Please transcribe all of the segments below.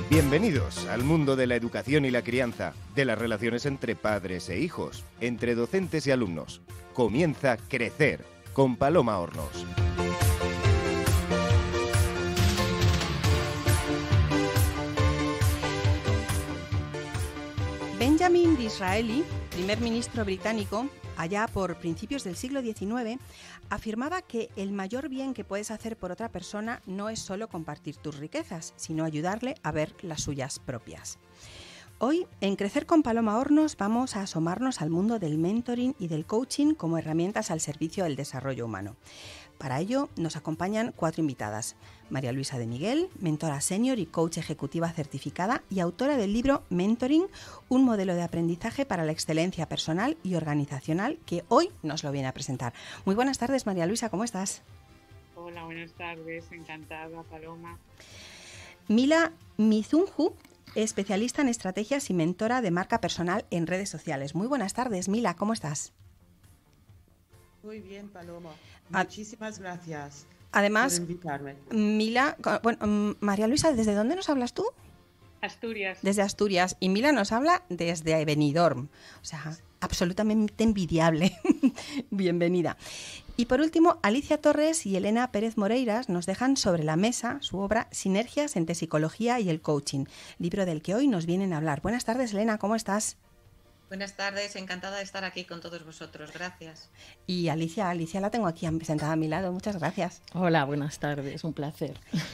Bienvenidos al mundo de la educación y la crianza, de las relaciones entre padres e hijos, entre docentes y alumnos. Comienza Crecer con Paloma Hornos. Benjamin Disraeli, primer ministro británico, allá por principios del siglo XIX, afirmaba que el mayor bien que puedes hacer por otra persona no es solo compartir tus riquezas, sino ayudarle a ver las suyas propias. Hoy, en Crecer con Paloma Hornos, vamos a asomarnos al mundo del mentoring y del coaching como herramientas al servicio del desarrollo humano. Para ello, nos acompañan 4 invitadas. María Luisa de Miguel, mentora senior y coach ejecutiva certificada y autora del libro Mentoring, un modelo de aprendizaje para la excelencia personal y organizacional, que hoy nos lo viene a presentar. Muy buenas tardes, María Luisa, ¿cómo estás? Hola, buenas tardes, encantada, Paloma. Mila Mizunju, especialista en estrategias y mentora de marca personal en redes sociales. Muy buenas tardes, Mila, ¿cómo estás? Muy bien, Paloma. Muchísimas gracias Además, por invitarme. Mila, María Luisa, ¿desde dónde nos hablas tú? Asturias. Desde Asturias. Y Mila nos habla desde Benidorm. O sea, absolutamente envidiable. Bienvenida. Y por último, Alicia Torres y Elena Pérez Moreiras nos dejan sobre la mesa su obra Sinergias entre psicología y el coaching, libro del que hoy nos vienen a hablar. Buenas tardes, Elena, ¿cómo estás? Buenas tardes, encantada de estar aquí con todos vosotros, gracias. Y Alicia la tengo aquí sentada a mi lado, muchas gracias. Hola, buenas tardes, un placer.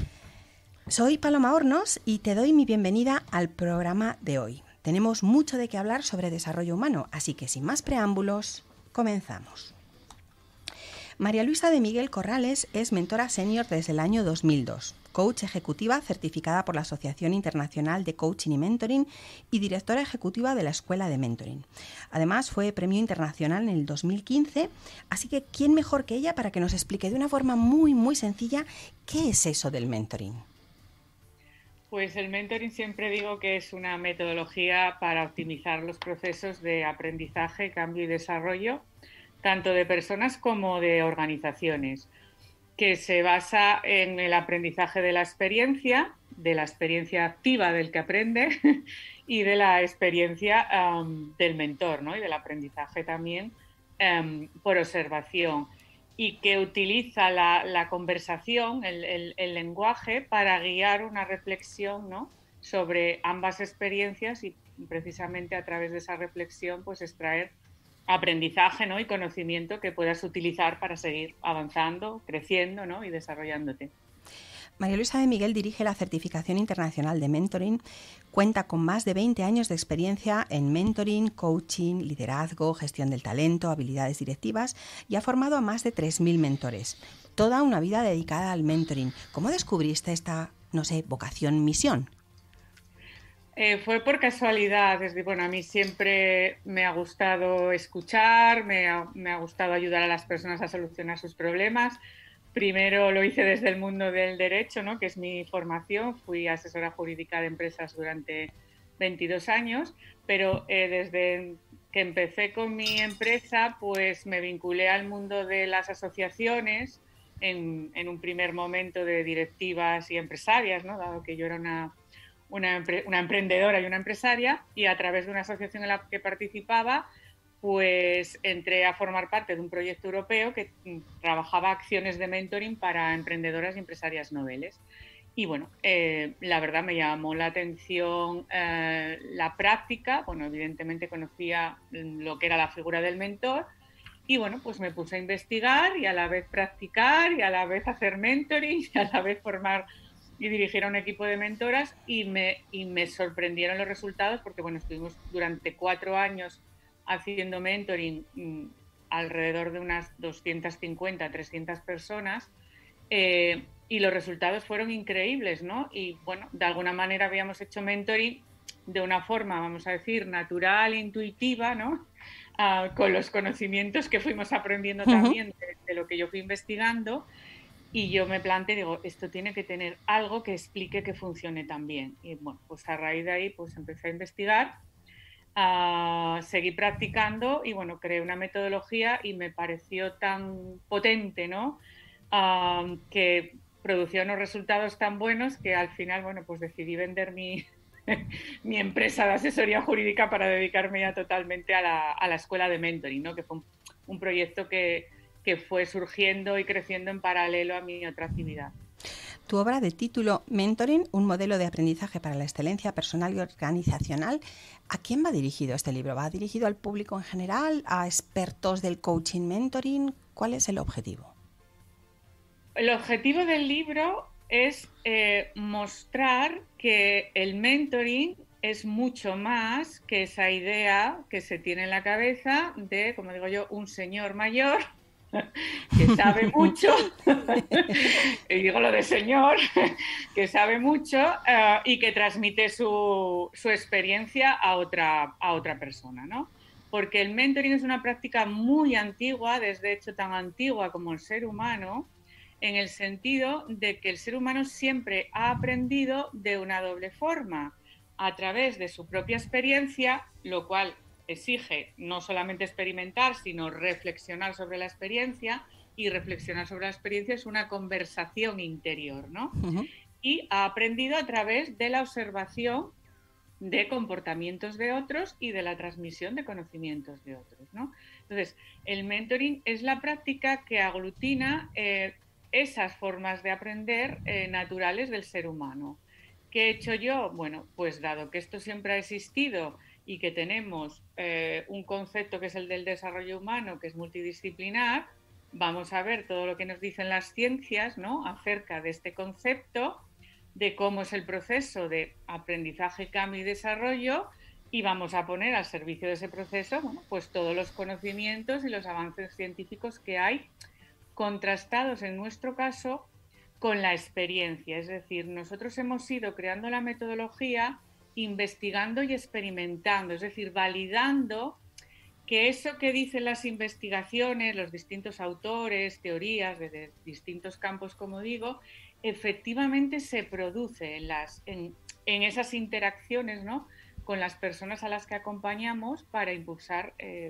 Soy Paloma Hornos y te doy mi bienvenida al programa de hoy. Tenemos mucho de qué hablar sobre desarrollo humano, así que sin más preámbulos, comenzamos. María Luisa de Miguel Corrales es mentora senior desde el año 2002, coach ejecutiva certificada por la Asociación Internacional de Coaching y Mentoring y directora ejecutiva de la Escuela de Mentoring. Además, fue premio internacional en el 2015, así que ¿quién mejor que ella para que nos explique de una forma muy sencilla qué es eso del mentoring? Pues el mentoring siempre digo que es una metodología para optimizar los procesos de aprendizaje, cambio y desarrollo, tanto de personas como de organizaciones, que se basa en el aprendizaje de la experiencia activa del que aprende y de la experiencia del mentor, ¿no? Y del aprendizaje también por observación, y que utiliza la conversación, el lenguaje, para guiar una reflexión, ¿no? Sobre ambas experiencias y precisamente a través de esa reflexión pues extraer aprendizaje, ¿no? Y conocimiento que puedas utilizar para seguir avanzando, creciendo, ¿no? Y desarrollándote. María Luisa de Miguel dirige la certificación internacional de mentoring, cuenta con más de 20 años de experiencia en mentoring, coaching, liderazgo, gestión del talento, habilidades directivas y ha formado a más de 3.000 mentores. Toda una vida dedicada al mentoring. ¿Cómo descubriste esta, vocación, misión? Fue por casualidad. A mí siempre me ha gustado escuchar, me ha gustado ayudar a las personas a solucionar sus problemas. Primero lo hice desde el mundo del derecho, ¿no? Que es mi formación. Fui asesora jurídica de empresas durante 22 años, pero desde que empecé con mi empresa, pues me vinculé al mundo de las asociaciones en un primer momento de directivas y empresarias, ¿no? Dado que yo era una emprendedora y una empresaria, y a través de una asociación en la que participaba, pues entré a formar parte de un proyecto europeo que trabajaba acciones de mentoring para emprendedoras y empresarias noveles. Y la verdad me llamó la atención la práctica. Evidentemente conocía lo que era la figura del mentor y pues me puse a investigar y a la vez practicar y a la vez hacer mentoring y a la vez formar y dirigir a un equipo de mentoras y me sorprendieron los resultados porque estuvimos durante 4 años haciendo mentoring alrededor de unas 250, 300 personas y los resultados fueron increíbles, ¿no? Y de alguna manera habíamos hecho mentoring de una forma, vamos a decir, natural, intuitiva, ¿no? Con los conocimientos que fuimos aprendiendo también de lo que yo fui investigando. Y yo me planteé, digo, esto tiene que tener algo que explique que funcione tan bien. Y pues a raíz de ahí pues empecé a investigar, seguí practicando y creé una metodología y me pareció tan potente, ¿no? Que producía unos resultados tan buenos que al final, bueno, pues decidí vender mi empresa de asesoría jurídica para dedicarme ya totalmente a la escuela de mentoring, ¿no? Que fue un proyecto que fue surgiendo y creciendo en paralelo a mi otra actividad. Tu obra de título Mentoring, un modelo de aprendizaje para la excelencia personal y organizacional, ¿a quién va dirigido este libro? ¿Va dirigido al público en general, a expertos del coaching mentoring? ¿Cuál es el objetivo? El objetivo del libro es mostrar que el mentoring es mucho más que esa idea que se tiene en la cabeza de, como digo yo, un señor mayor que sabe mucho, y digo lo de señor, que sabe mucho y que transmite su experiencia a otra persona, ¿no? Porque el mentoring es una práctica muy antigua, desde hecho tan antigua como el ser humano, en el sentido de que el ser humano siempre ha aprendido de una doble forma, a través de su propia experiencia, lo cual exige no solamente experimentar, sino reflexionar sobre la experiencia, y reflexionar sobre la experiencia es una conversación interior, ¿no? Uh-huh. Y ha aprendido a través de la observación de comportamientos de otros y de la transmisión de conocimientos de otros, ¿no? Entonces, el mentoring es la práctica que aglutina esas formas de aprender naturales del ser humano. ¿Qué he hecho yo? Bueno, pues dado que esto siempre ha existido y que tenemos un concepto que es el del desarrollo humano, que es multidisciplinar, vamos a ver todo lo que nos dicen las ciencias, ¿no?, acerca de este concepto, de cómo es el proceso de aprendizaje, cambio y desarrollo, y vamos a poner al servicio de ese proceso, bueno, pues todos los conocimientos y los avances científicos que hay, contrastados en nuestro caso con la experiencia. Es decir, nosotros hemos ido creando la metodología investigando y experimentando, es decir, validando que eso que dicen las investigaciones, los distintos autores, teorías de distintos campos, como digo, efectivamente se produce en esas interacciones, ¿no?, con las personas a las que acompañamos para impulsar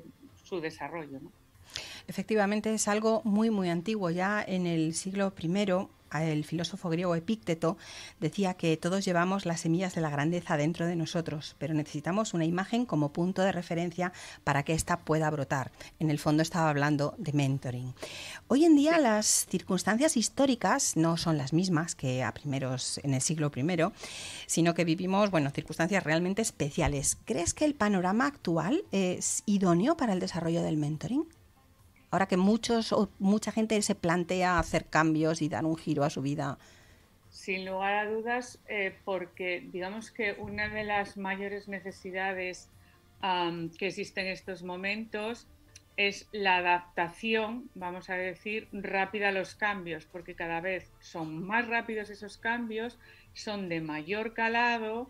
su desarrollo, ¿no? Efectivamente, es algo muy, muy antiguo. Ya en el siglo I, el filósofo griego Epícteto decía que todos llevamos las semillas de la grandeza dentro de nosotros, pero necesitamos una imagen como punto de referencia para que ésta pueda brotar. En el fondo estaba hablando de mentoring. Hoy en día las circunstancias históricas no son las mismas que en el siglo I, sino que vivimos, circunstancias realmente especiales. ¿Crees que el panorama actual es idóneo para el desarrollo del mentoring? Ahora que mucha gente se plantea hacer cambios y dar un giro a su vida. Sin lugar a dudas, porque digamos que una de las mayores necesidades que existen en estos momentos es la adaptación, vamos a decir, rápida a los cambios, porque cada vez son más rápidos esos cambios, son de mayor calado,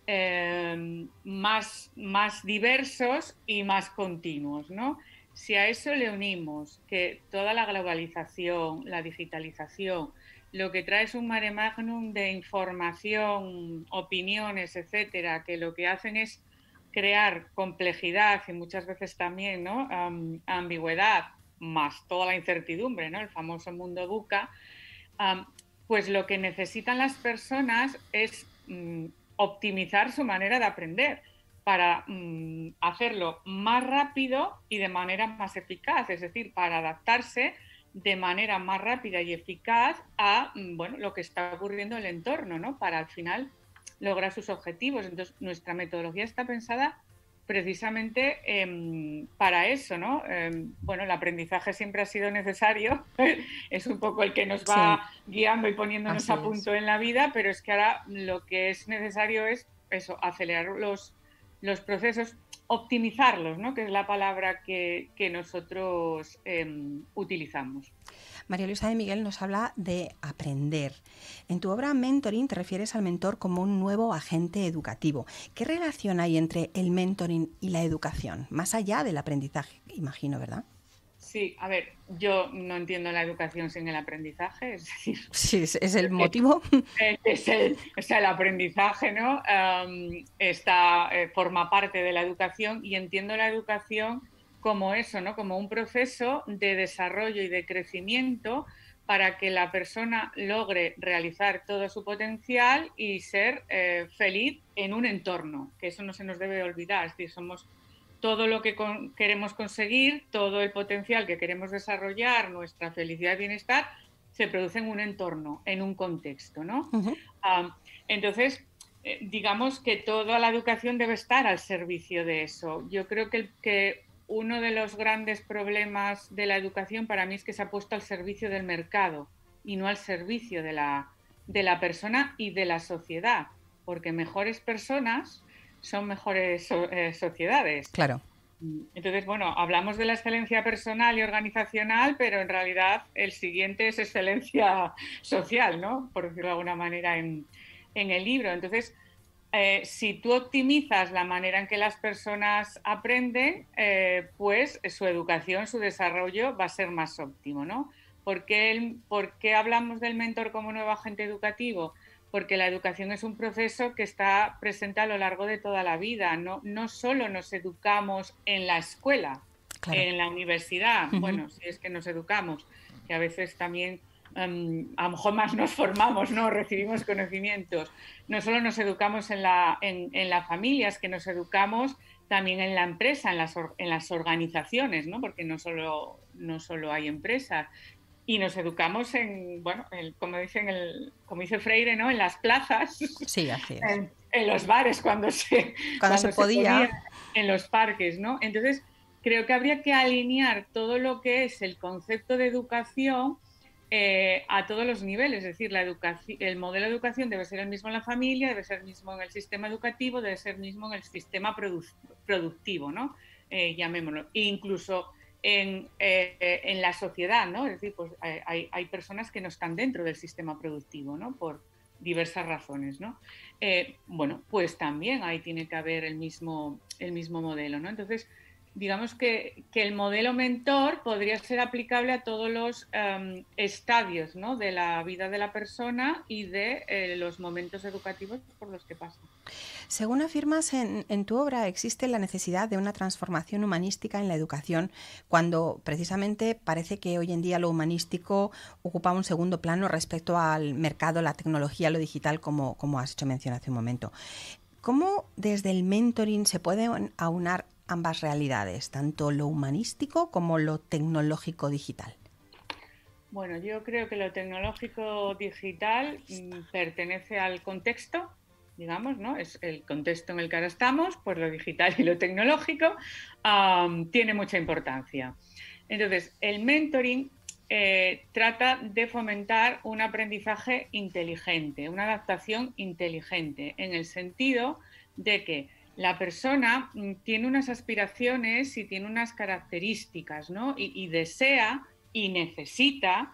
más diversos y más continuos, ¿no? Si a eso le unimos que toda la globalización, la digitalización, lo que trae es un mare magnum de información, opiniones, etcétera, que lo que hacen es crear complejidad y muchas veces también, ¿no?, ambigüedad, más toda la incertidumbre, ¿no?, el famoso mundo VUCA, pues lo que necesitan las personas es optimizar su manera de aprender, para hacerlo más rápido y de manera más eficaz, es decir, para adaptarse de manera más rápida y eficaz a lo que está ocurriendo en el entorno, ¿no?, para al final lograr sus objetivos. Entonces, nuestra metodología está pensada precisamente para eso, ¿no? El aprendizaje siempre ha sido necesario, es un poco el que nos va guiando y poniéndonos a punto en la vida, pero es que ahora lo que es necesario es eso, acelerar los procesos, optimizarlos, ¿no?, que es la palabra que nosotros utilizamos. María Luisa de Miguel nos habla de aprender. En tu obra Mentoring te refieres al mentor como un nuevo agente educativo. ¿Qué relación hay entre el mentoring y la educación? Más allá del aprendizaje, imagino, ¿verdad? Sí, a ver, yo no entiendo la educación sin el aprendizaje, es decir... Sí, es el motivo. El aprendizaje, ¿no? Forma parte de la educación y entiendo la educación como eso, ¿no?, como un proceso de desarrollo y de crecimiento para que la persona logre realizar todo su potencial y ser feliz en un entorno, que eso no se nos debe olvidar, es decir, somos todo lo que queremos conseguir, todo el potencial que queremos desarrollar, nuestra felicidad y bienestar, se produce en un entorno, en un contexto, ¿no? Uh-huh. Entonces, digamos que toda la educación debe estar al servicio de eso. Yo creo que uno de los grandes problemas de la educación para mí es que se ha puesto al servicio del mercado y no al servicio de la persona y de la sociedad, porque mejores personas son mejores sociedades. Claro. Entonces, bueno, hablamos de la excelencia personal y organizacional, pero en realidad el siguiente es excelencia social, ¿no? Por decirlo de alguna manera en el libro. Entonces, si tú optimizas la manera en que las personas aprenden, pues su educación, su desarrollo va a ser más óptimo, ¿no? ¿Por qué hablamos del mentor como nuevo agente educativo? Porque la educación es un proceso que está presente a lo largo de toda la vida. No solo nos educamos en la escuela, claro, en la universidad, uh-huh, bueno, si es que nos educamos, que a veces también a lo mejor más nos formamos, ¿no? Recibimos conocimientos. No solo nos educamos en la familia, es que nos educamos también en la empresa, en las organizaciones, ¿no? Porque no solo hay empresas. Y nos educamos como dice Freire, ¿no? En las plazas, sí, así es, en los bares cuando se podía, en los parques, ¿no? Entonces, creo que habría que alinear todo lo que es el concepto de educación a todos los niveles, es decir, el modelo de educación debe ser el mismo en la familia, debe ser el mismo en el sistema educativo, debe ser el mismo en el sistema productivo, ¿no? Llamémoslo, e incluso en la sociedad, ¿no? Es decir, pues hay personas que no están dentro del sistema productivo, ¿no? Por diversas razones, ¿no? Bueno, pues también ahí tiene que haber el mismo modelo, ¿no? Entonces, digamos que el modelo mentor podría ser aplicable a todos los estadios, ¿no? De la vida de la persona y de los momentos educativos por los que pasa. Según afirmas en tu obra, existe la necesidad de una transformación humanística en la educación, cuando precisamente parece que hoy en día lo humanístico ocupa un segundo plano respecto al mercado, la tecnología, lo digital, como has hecho mención hace un momento. ¿Cómo desde el mentoring se pueden aunar ambas realidades, tanto lo humanístico como lo tecnológico digital? Bueno, yo creo que lo tecnológico digital pertenece al contexto, digamos, ¿no? Es el contexto en el que ahora estamos, pues lo digital y lo tecnológico tiene mucha importancia. Entonces, el mentoring trata de fomentar un aprendizaje inteligente, una adaptación inteligente, en el sentido de que la persona tiene unas aspiraciones y tiene unas características, ¿no? Y desea y necesita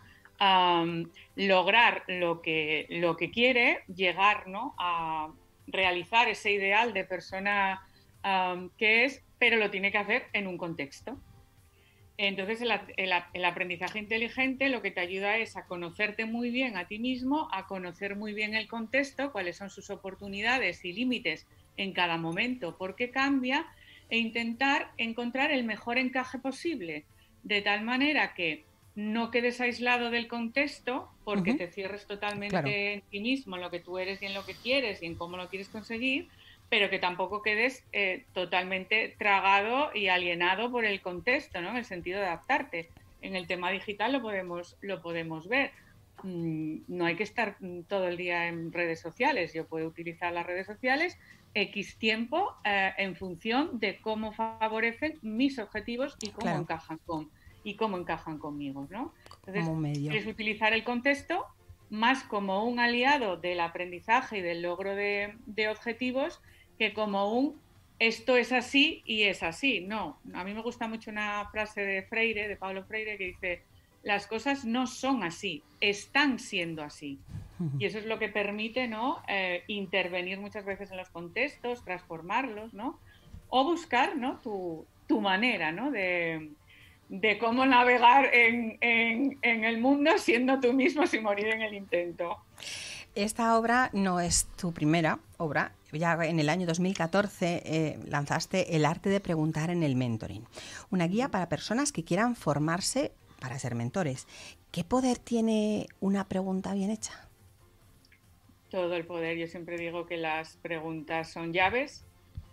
lograr lo que quiere, llegar, ¿no? A realizar ese ideal de persona que es, pero lo tiene que hacer en un contexto. Entonces, el aprendizaje inteligente lo que te ayuda es a conocerte muy bien a ti mismo, a conocer muy bien el contexto, cuáles son sus oportunidades y límites en cada momento, por qué cambia, e intentar encontrar el mejor encaje posible, de tal manera que no quedes aislado del contexto porque te cierres totalmente en ti mismo, en lo que tú eres y en lo que quieres y en cómo lo quieres conseguir, pero que tampoco quedes totalmente tragado y alienado por el contexto, ¿no? En el sentido de adaptarte. En el tema digital lo podemos ver. No hay que estar todo el día en redes sociales. Yo puedo utilizar las redes sociales X tiempo en función de cómo favorecen mis objetivos y cómo encajan conmigo, ¿no? Entonces, es utilizar el contexto más como un aliado del aprendizaje y del logro de objetivos que como esto es así y es así. No, a mí me gusta mucho una frase de Freire, de Paulo Freire, que dice: las cosas no son así, están siendo así. Y eso es lo que permite, ¿no? Intervenir muchas veces en los contextos, transformarlos, ¿no? O buscar, ¿no? tu manera, ¿no? De cómo navegar en el mundo siendo tú mismo sin morir en el intento. Esta obra no es tu primera obra. Ya en el año 2014 lanzaste El arte de preguntar en el mentoring, una guía para personas que quieran formarse para ser mentores. ¿Qué poder tiene una pregunta bien hecha? Todo el poder. Yo siempre digo que las preguntas son llaves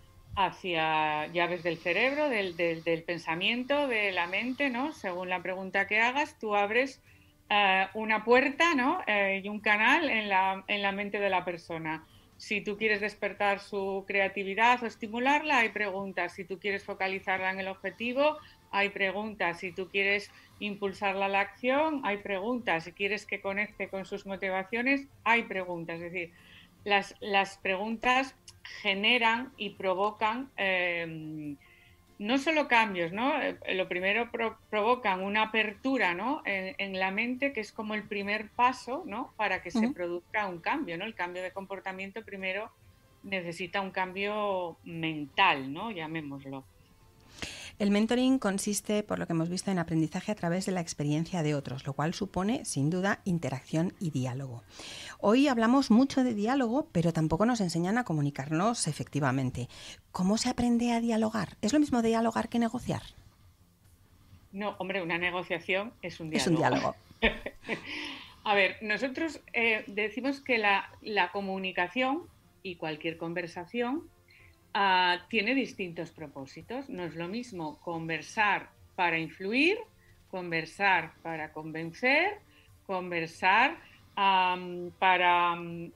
del cerebro, del pensamiento, de la mente, ¿no? Según la pregunta que hagas, tú abres una puerta, ¿no? Y un canal en la mente de la persona. Si tú quieres despertar su creatividad o estimularla, hay preguntas. Si tú quieres focalizarla en el objetivo, hay preguntas. Si tú quieres impulsarla a la acción, hay preguntas. Si quieres que conecte con sus motivaciones, hay preguntas. Es decir, las preguntas generan y provocan no solo cambios, ¿no? Lo primero provocan una apertura, ¿no? en la mente, que es como el primer paso, ¿no? Para que se produzca un cambio, ¿no? El cambio de comportamiento primero necesita un cambio mental, ¿no? Llamémoslo. El mentoring consiste, por lo que hemos visto, en aprendizaje a través de la experiencia de otros, lo cual supone, sin duda, interacción y diálogo. Hoy hablamos mucho de diálogo, pero tampoco nos enseñan a comunicarnos efectivamente. ¿Cómo se aprende a dialogar? ¿Es lo mismo dialogar que negociar? No, hombre, una negociación es un diálogo. Es un diálogo. A ver, nosotros decimos que la comunicación y cualquier conversación tiene distintos propósitos. No es lo mismo conversar para influir, conversar para convencer, conversar para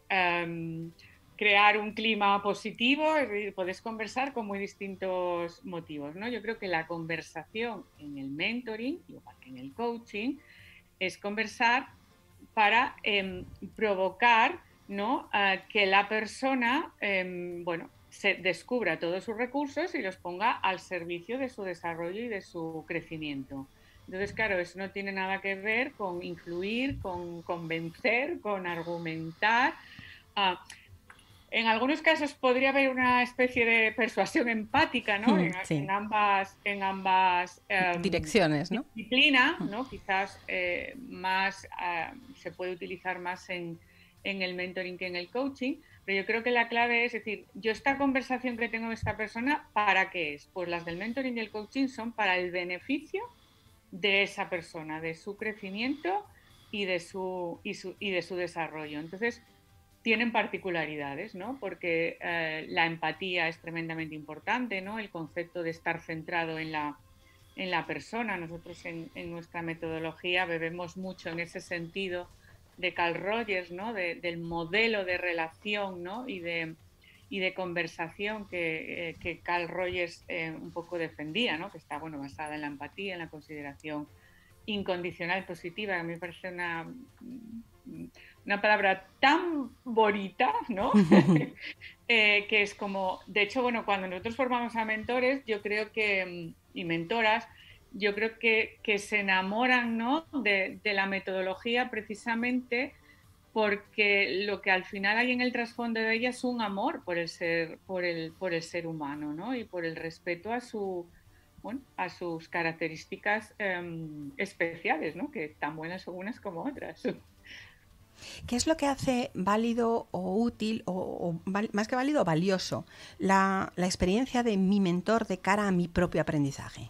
crear un clima positivo. Es decir, puedes conversar con muy distintos motivos, ¿no? Yo creo que la conversación en el mentoring, igual que en el coaching, es conversar para provocar, ¿no? Que la persona, se descubra todos sus recursos y los ponga al servicio de su desarrollo y de su crecimiento. Entonces, claro, eso no tiene nada que ver con influir, con convencer, con argumentar. En algunos casos podría haber una especie de persuasión empática, ¿no? Sí. En ambas direcciones, ¿no? Disciplina, ¿no? Quizás más se puede utilizar más en el mentoring que en el coaching. Pero yo creo que la clave es decir, yo esta conversación que tengo con esta persona, ¿para qué es? Pues las del mentoring y el coaching son para el beneficio de esa persona, de su crecimiento y de su desarrollo. Entonces, tienen particularidades, ¿no? Porque la empatía es tremendamente importante, ¿no? El concepto de estar centrado en la persona. Nosotros en nuestra metodología bebemos mucho en ese sentido de Carl Rogers, ¿no? Del modelo de relación, ¿no? y de conversación que Carl Rogers un poco defendía, ¿no? Que está basada en la empatía, en la consideración incondicional positiva. A mí me parece una palabra tan bonita, ¿no? Que es como, de hecho, cuando nosotros formamos a mentores, yo creo que, y mentoras, yo creo que se enamoran, ¿no? de la metodología precisamente porque lo que al final hay en el trasfondo de ella es un amor por el ser humano, ¿no? Y por el respeto a sus características especiales, ¿no? Que tan buenas son unas como otras. ¿Qué es lo que hace válido o útil, o más que válido, valioso, la experiencia de mi mentor de cara a mi propio aprendizaje?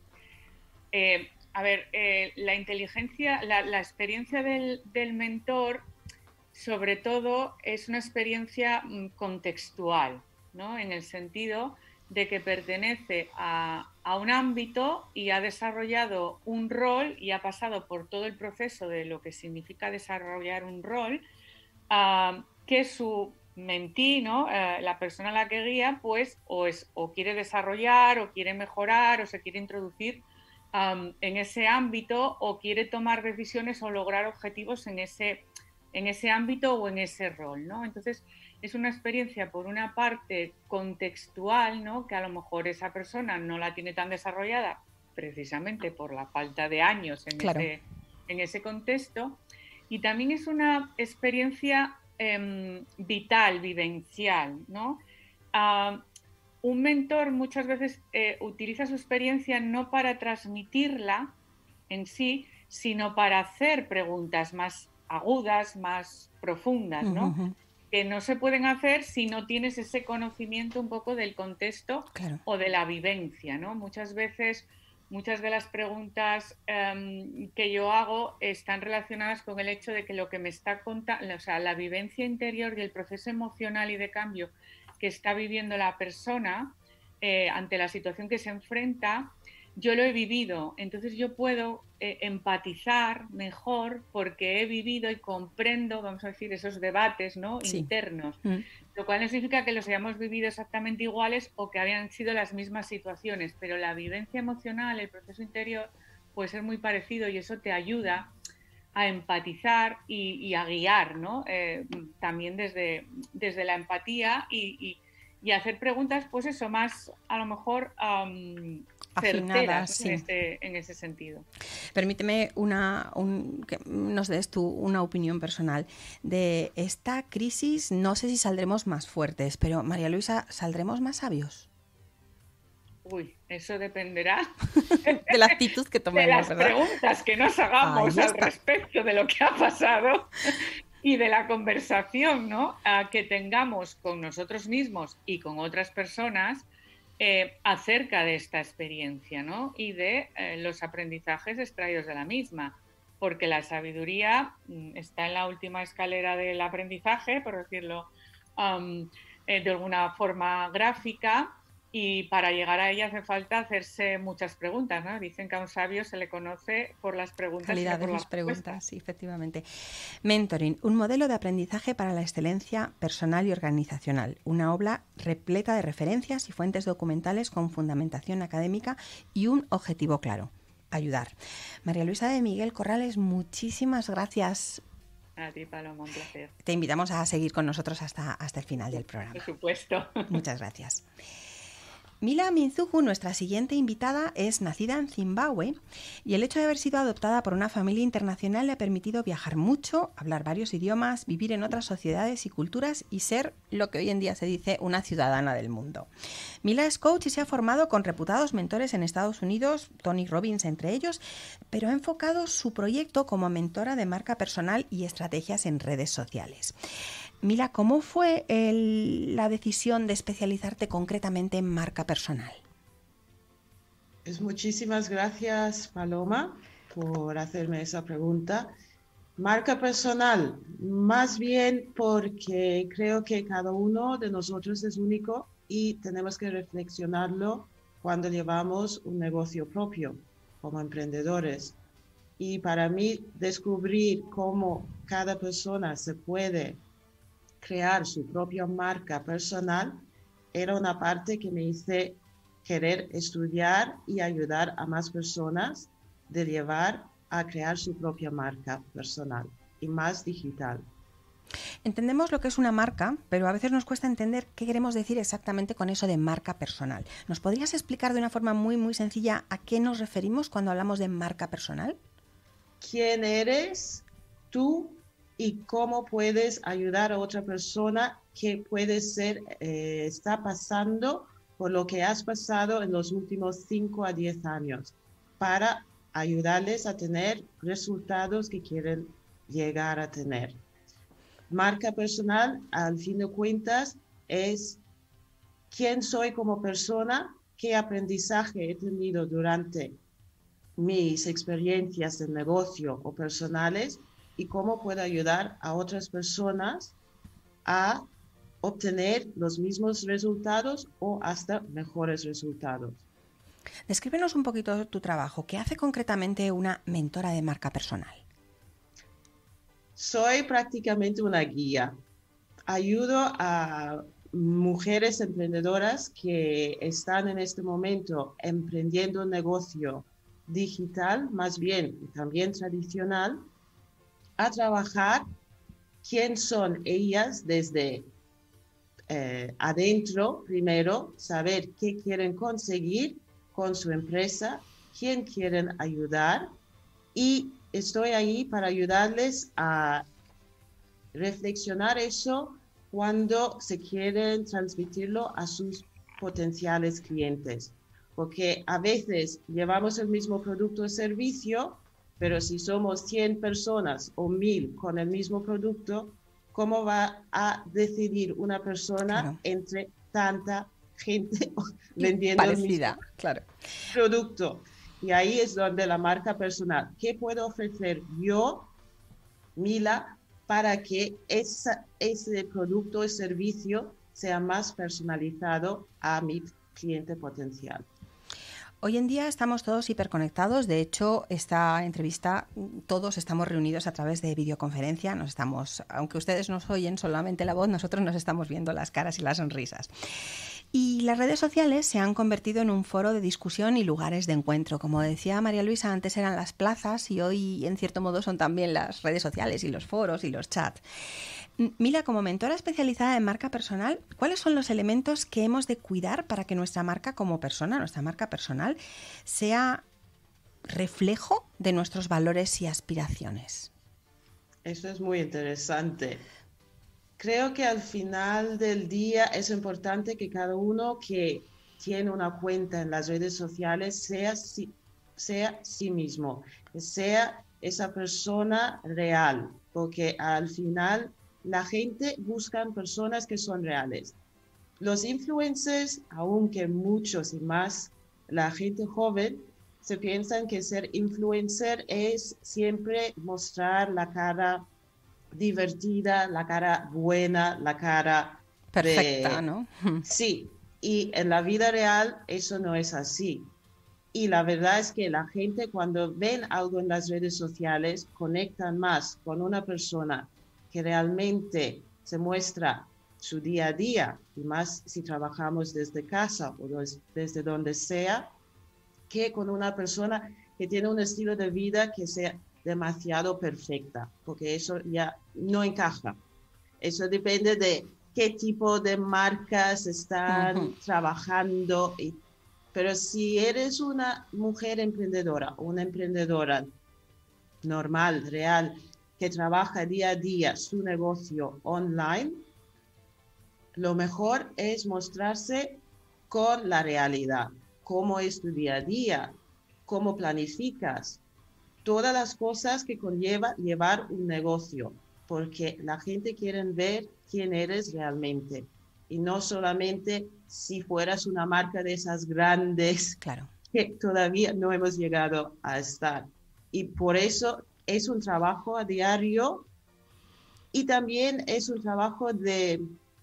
La inteligencia, la experiencia del mentor, sobre todo, es una experiencia contextual, ¿no? En el sentido de que pertenece a un ámbito y ha desarrollado un rol y ha pasado por todo el proceso de lo que significa desarrollar un rol, que su mentí, ¿no? La persona a la que guía, pues, o quiere desarrollar, o quiere mejorar, o se quiere introducir en ese ámbito, o quiere tomar decisiones o lograr objetivos en ese ámbito o en ese rol, ¿no? Entonces, es una experiencia, por una parte, contextual, ¿no? Que a lo mejor esa persona no la tiene tan desarrollada precisamente por la falta de años en ese contexto. Y también es una experiencia vital, vivencial, ¿no? Un mentor muchas veces utiliza su experiencia no para transmitirla en sí, sino para hacer preguntas más agudas, más profundas, ¿no? Uh-huh. Que no se pueden hacer si no tienes ese conocimiento un poco del contexto o de la vivencia, ¿no? Muchas veces muchas de las preguntas que yo hago están relacionadas con el hecho de que lo que me está contando, o sea, la vivencia interior y el proceso emocional y de cambio que está viviendo la persona ante la situación que se enfrenta, yo lo he vivido, entonces yo puedo empatizar mejor porque he vivido y comprendo, vamos a decir, esos debates, ¿no? Sí. internos, lo cual no significa que los hayamos vivido exactamente iguales o que habían sido las mismas situaciones, pero la vivencia emocional, el proceso interior puede ser muy parecido y eso te ayuda a empatizar y a guiar, ¿no? También desde la empatía y hacer preguntas, pues eso, más a lo mejor certeras, sí. en ese sentido. Permíteme que nos des tú una opinión personal de esta crisis. No sé si saldremos más fuertes, pero María Luisa, ¿saldremos más sabios? Uy, eso dependerá de la actitud que tomemos, de las ¿verdad? preguntas que nos hagamos al respecto de lo que ha pasado y de la conversación, ¿no? Que tengamos con nosotros mismos y con otras personas acerca de esta experiencia, ¿no? Y de los aprendizajes extraídos de la misma, porque la sabiduría está en la última escalera del aprendizaje, por decirlo de alguna forma gráfica, y para llegar a ella hace falta hacerse muchas preguntas, ¿no? Dicen que a un sabio se le conoce por las preguntas. Calidad de las preguntas, sí, efectivamente. Mentoring, un modelo de aprendizaje para la excelencia personal y organizacional. Una obra repleta de referencias y fuentes documentales con fundamentación académica y un objetivo claro: ayudar. María Luisa de Miguel Corrales, muchísimas gracias. A ti, Paloma, un placer. Te invitamos a seguir con nosotros hasta el final del programa. Por supuesto. Muchas gracias. Mila Minzuju, nuestra siguiente invitada, es nacida en Zimbabue y el hecho de haber sido adoptada por una familia internacional le ha permitido viajar mucho, hablar varios idiomas, vivir en otras sociedades y culturas y ser lo que hoy en día se dice una ciudadana del mundo. Mila es coach y se ha formado con reputados mentores en Estados Unidos, Tony Robbins entre ellos, pero ha enfocado su proyecto como mentora de marca personal y estrategias en redes sociales. Mila, ¿cómo fue la decisión de especializarte concretamente en marca personal? Pues muchísimas gracias, Paloma, por hacerme esa pregunta. Marca personal, más bien porque creo que cada uno de nosotros es único y tenemos que reflexionarlo cuando llevamos un negocio propio como emprendedores. Y para mí, descubrir cómo cada persona se puede crear su propia marca personal era una parte que me hice querer estudiar y ayudar a más personas de llevar a crear su propia marca personal y más digital. Entendemos lo que es una marca, pero a veces nos cuesta entender qué queremos decir exactamente con eso de marca personal. ¿Nos podrías explicar de una forma muy, muy sencilla a qué nos referimos cuando hablamos de marca personal? ¿Quién eres tú y cómo puedes ayudar a otra persona que puede ser, está pasando por lo que has pasado en los últimos 5 a 10 años para ayudarles a tener resultados que quieren llegar a tener? Marca personal, al fin de cuentas, es quién soy como persona, qué aprendizaje he tenido durante mis experiencias de negocio o personales y cómo puedo ayudar a otras personas a obtener los mismos resultados o hasta mejores resultados. Descríbenos un poquito tu trabajo. ¿Qué hace concretamente una mentora de marca personal? Soy prácticamente una guía. Ayudo a mujeres emprendedoras que están en este momento emprendiendo un negocio digital, más bien también tradicional, a trabajar quién son ellas desde adentro, primero, saber qué quieren conseguir con su empresa, quién quieren ayudar, y estoy ahí para ayudarles a reflexionar eso cuando se quieren transmitirlo a sus potenciales clientes. Porque a veces llevamos el mismo producto o servicio, pero si somos 100 personas o 1000 con el mismo producto, ¿cómo va a decidir una persona entre tanta gente vendiendo parecida, el mismo producto? Y ahí es donde la marca personal, ¿qué puedo ofrecer yo, Mila, para que ese producto o servicio sea más personalizado a mi cliente potencial? Hoy en día estamos todos hiperconectados. De hecho, esta entrevista todos estamos reunidos a través de videoconferencia. Aunque ustedes nos oyen solamente la voz, nosotros nos estamos viendo las caras y las sonrisas. Y las redes sociales se han convertido en un foro de discusión y lugares de encuentro. Como decía María Luisa, antes eran las plazas y hoy, en cierto modo, son también las redes sociales y los foros y los chats. Mila, como mentora especializada en marca personal, ¿cuáles son los elementos que hemos de cuidar para que nuestra marca como persona, nuestra marca personal, sea reflejo de nuestros valores y aspiraciones? Eso es muy interesante. Creo que al final del día es importante que cada uno que tiene una cuenta en las redes sociales sea sí mismo, que sea esa persona real, porque al final la gente busca personas que son reales. Los influencers, aunque muchos y más la gente joven, se piensan que ser influencer es siempre mostrar la cara divertida, la cara buena, la cara perfecta, ¿no? Sí, y en la vida real eso no es así. Y la verdad es que la gente cuando ven algo en las redes sociales conectan más con una persona que realmente se muestra su día a día, y más si trabajamos desde casa o desde donde sea, que con una persona que tiene un estilo de vida que sea demasiado perfecta, porque eso ya no encaja. Eso depende de qué tipo de marcas están trabajando. Pero si eres una mujer emprendedora o una emprendedora normal, real, que trabaja día a día su negocio online, lo mejor es mostrarse con la realidad. Cómo es tu día a día, cómo planificas, todas las cosas que conlleva llevar un negocio, porque la gente quiere ver quién eres realmente y no solamente si fueras una marca de esas grandes, claro, que todavía no hemos llegado a estar. Y por eso es un trabajo a diario y también es un trabajo de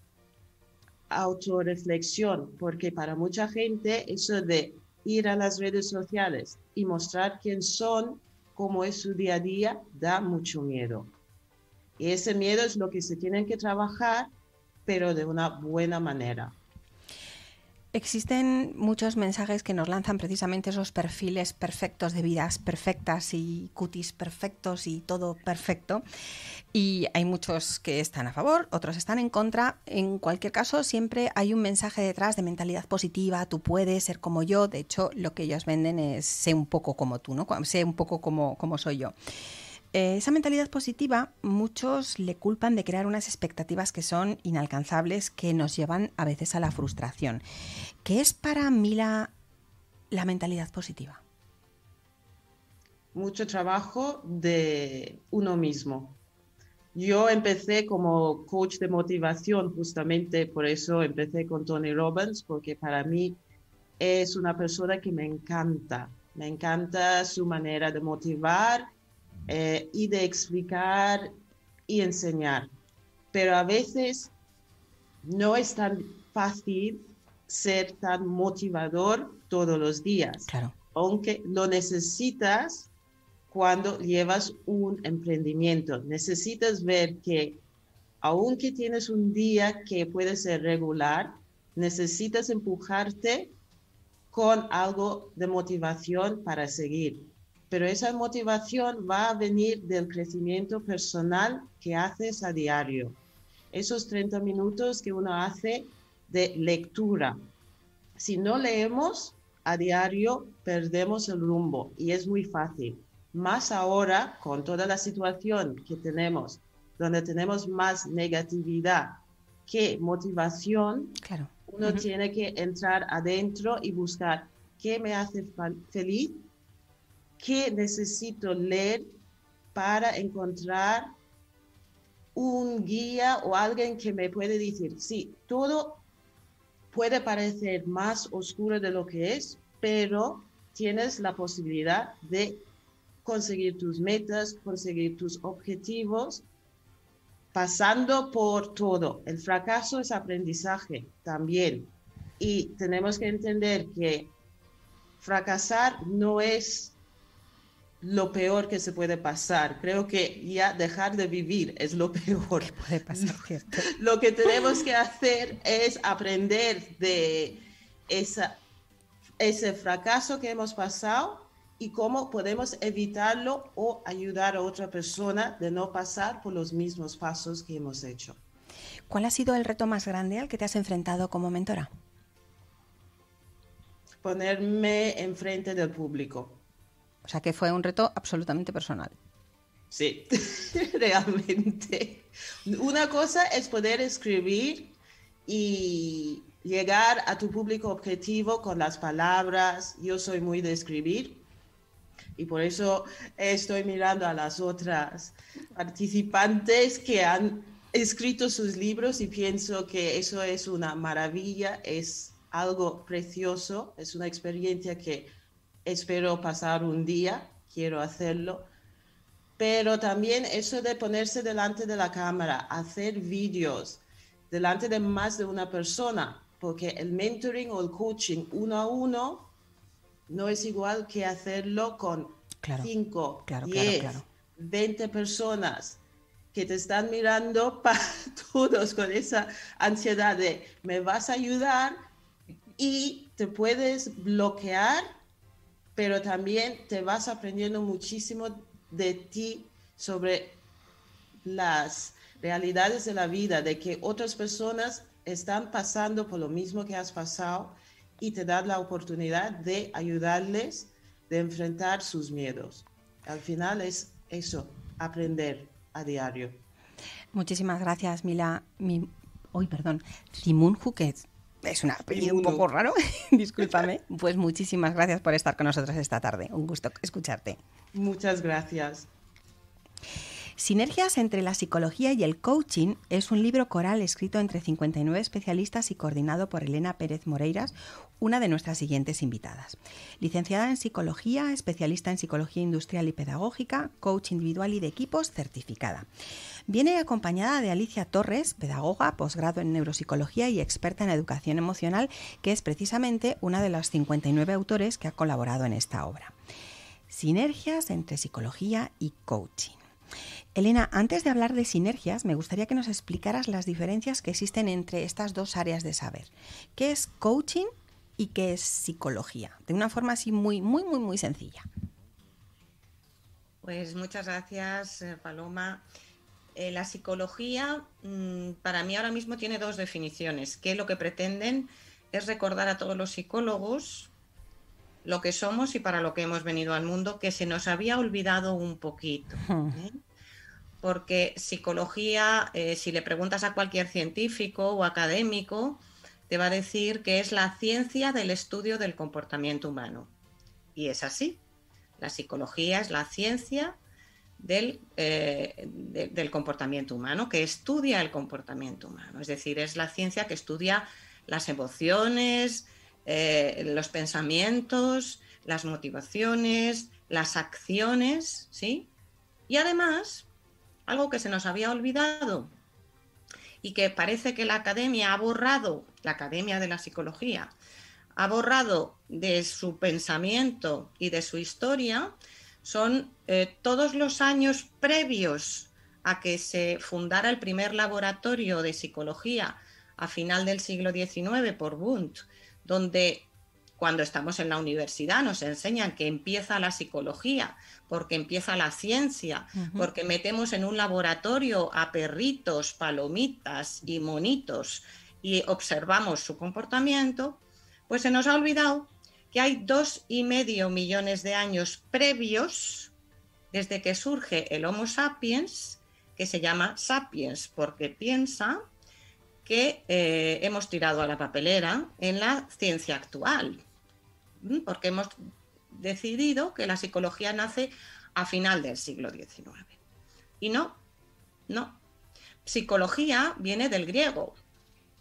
autorreflexión, porque para mucha gente eso de ir a las redes sociales y mostrar quién son, cómo es su día a día, da mucho miedo. Y ese miedo es lo que se tiene que trabajar, pero de una buena manera. Existen muchos mensajes que nos lanzan precisamente esos perfiles perfectos de vidas perfectas y cutis perfectos y todo perfecto. Y hay muchos que están a favor, otros están en contra. En cualquier caso, siempre hay un mensaje detrás de mentalidad positiva, tú puedes ser como yo. De hecho, lo que ellos venden es sé un poco como tú, ¿no? Sé un poco como soy yo. Esa mentalidad positiva, muchos le culpan de crear unas expectativas que son inalcanzables, que nos llevan a veces a la frustración. ¿Qué es para Mila la mentalidad positiva? Mucho trabajo de uno mismo. Yo empecé como coach de motivación, justamente por eso empecé con Tony Robbins, porque para mí es una persona que me encanta su manera de motivar y de explicar y enseñar. Pero a veces no es tan fácil ser tan motivador todos los días, claro, aunque lo necesitas. Cuando llevas un emprendimiento, necesitas ver que aunque tienes un día que puede ser regular, necesitas empujarte con algo de motivación para seguir. Pero esa motivación va a venir del crecimiento personal que haces a diario. Esos 30 minutos que uno hace de lectura. Si no leemos a diario, perdemos el rumbo y es muy fácil. Más ahora, con toda la situación que tenemos, donde tenemos más negatividad que motivación, claro. Uno tiene que entrar adentro y buscar qué me hace feliz, qué necesito leer para encontrar un guía o alguien que me puede decir, sí, todo puede parecer más oscuro de lo que es, pero tienes la posibilidad de conseguir tus metas, conseguir tus objetivos, pasando por todo. El fracaso es aprendizaje también. Y tenemos que entender que fracasar no es lo peor que se puede pasar. Creo que ya dejar de vivir es lo peor. ¿Qué puede pasar, cierto? Lo que tenemos que hacer es aprender de ese fracaso que hemos pasado y cómo podemos evitarlo o ayudar a otra persona de no pasar por los mismos pasos que hemos hecho. ¿Cuál ha sido el reto más grande al que te has enfrentado como mentora? Ponerme enfrente del público. O sea, que fue un reto absolutamente personal. Sí, realmente. Una cosa es poder escribir y llegar a tu público objetivo con las palabras. Yo soy muy de escribir y por eso estoy mirando a las otras participantes que han escrito sus libros y pienso que eso es una maravilla, es algo precioso, es una experiencia que espero pasar un día, quiero hacerlo. Pero también eso de ponerse delante de la cámara, hacer vídeos delante de más de una persona, porque el mentoring o el coaching 1 a 1 no es igual que hacerlo con 5, 10, 20 personas que te están mirando para todos con esa ansiedad de me vas a ayudar y te puedes bloquear, pero también te vas aprendiendo muchísimo de ti sobre las realidades de la vida, de que otras personas están pasando por lo mismo que has pasado y te das la oportunidad de ayudarles, de enfrentar sus miedos. Al final es eso, aprender a diario. Muchísimas gracias, Mila. Zimunju, que es un apellido un poco raro, discúlpame. Pues muchísimas gracias por estar con nosotros esta tarde. Un gusto escucharte. Muchas gracias. Sinergias entre la psicología y el coaching es un libro coral escrito entre 59 especialistas y coordinado por Elena Pérez Moreiras, una de nuestras siguientes invitadas. Licenciada en Psicología, especialista en Psicología Industrial y Pedagógica, coach individual y de equipos, certificada. Viene acompañada de Alicia Torres, pedagoga, posgrado en Neuropsicología y experta en Educación Emocional, que es precisamente una de los 59 autores que ha colaborado en esta obra. Sinergias entre psicología y coaching. Elena, antes de hablar de sinergias, me gustaría que nos explicaras las diferencias que existen entre estas dos áreas de saber. ¿Qué es coaching y qué es psicología? De una forma así muy sencilla. Pues muchas gracias, Paloma. La psicología, para mí ahora mismo tiene dos definiciones, que lo que pretenden es recordar a todos los psicólogos lo que somos y para lo que hemos venido al mundo, que se nos había olvidado un poquito. Porque psicología, si le preguntas a cualquier científico o académico, te va a decir que es la ciencia del estudio del comportamiento humano. Y es así. La psicología es la ciencia del comportamiento humano, que estudia el comportamiento humano. Es decir, es la ciencia que estudia las emociones, los pensamientos, las motivaciones, las acciones, ¿sí? Y además, algo que se nos había olvidado y que parece que la academia ha borrado, la academia de la psicología, ha borrado de su pensamiento y de su historia, son todos los años previos a que se fundara el primer laboratorio de psicología a final del siglo XIX por Wundt, donde cuando estamos en la universidad nos enseñan que empieza la psicología, porque empieza la ciencia, porque metemos en un laboratorio a perritos, palomitas y monitos y observamos su comportamiento, pues se nos ha olvidado que hay 2,5 millones de años previos desde que surge el Homo sapiens, que se llama sapiens porque piensa, que hemos tirado a la papelera en la ciencia actual, porque hemos decidido que la psicología nace a final del siglo XIX. Y no. Psicología viene del griego,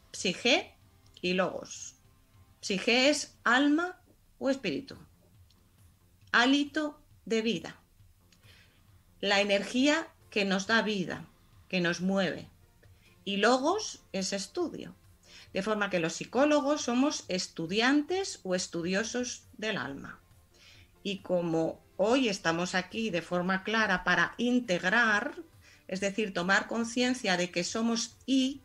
psique y logos. Psique es alma o espíritu, hálito de vida, la energía que nos da vida, que nos mueve. Y logos es estudio. De forma que los psicólogos somos estudiantes o estudiosos del alma. Y como hoy estamos aquí de forma clara para integrar, es decir, tomar conciencia de que somos Y,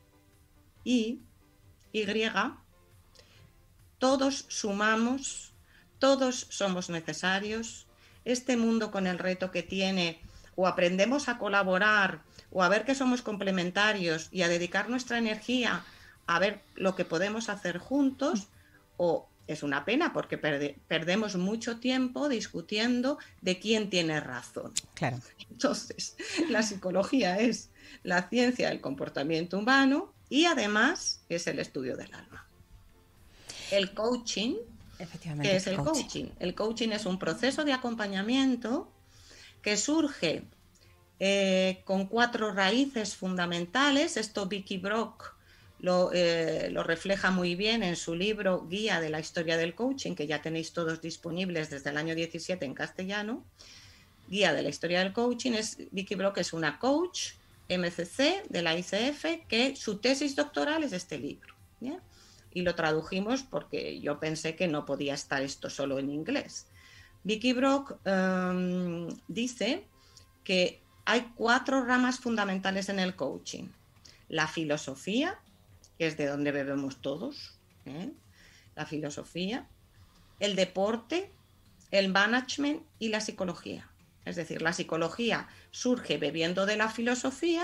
todos sumamos, todos somos necesarios. Este mundo con el reto que tiene, o aprendemos a colaborar, o a ver que somos complementarios y a dedicar nuestra energía a ver lo que podemos hacer juntos, o es una pena porque perdemos mucho tiempo discutiendo de quién tiene razón. Claro. Entonces, la psicología es la ciencia del comportamiento humano y además es el estudio del alma. El coaching, Efectivamente, ¿qué es el coaching? El coaching es un proceso de acompañamiento que surge con 4 raíces fundamentales. Esto Vicky Brock lo refleja muy bien en su libro Guía de la Historia del Coaching, que ya tenéis todos disponibles desde el año 17 en castellano. Guía de la Historia del Coaching. Vicky Brock es una coach MCC de la ICF que su tesis doctoral es este libro, ¿bien? Y lo tradujimos porque yo pensé que no podía estar esto solo en inglés. Vicky Brock dice que hay 4 ramas fundamentales en el coaching. La filosofía, que es de donde bebemos todos, la filosofía, el deporte, el management y la psicología. Es decir, la psicología surge bebiendo de la filosofía,